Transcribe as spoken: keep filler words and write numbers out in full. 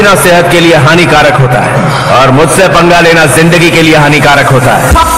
पीना सेहत के लिए हानिकारक होता है और मुझसे पंगा लेना जिंदगी के लिए हानिकारक होता है।